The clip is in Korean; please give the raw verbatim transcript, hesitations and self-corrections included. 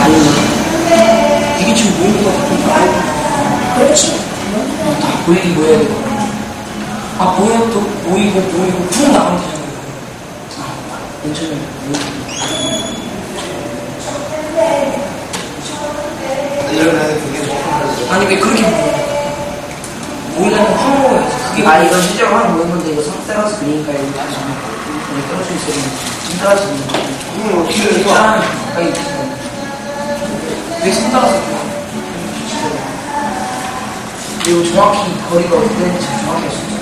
아니면 이게 지금 보이는 거 같은 거 그렇지. 다 보이긴 보여야 돼. 아 보여 또 보이고 보이고 쭉 나가면 되잖아요. 아 괜찮아요. 이러면 그게 아니 왜 그렇게 보여? 보이려면 확 먹어야지. 그게 아, 이거 실제로 하는 보는 건데, 이거 성 따라서 그리니까 이거 다시 이렇게 떨어져 있어요. 좀 따라지는 거. 음, 어떻게 해서 짠! 가까이 있어. 왜손 따라서 그래? 그리고 정확히 거리가 어떻게 되는지 정확히 알 수 있어.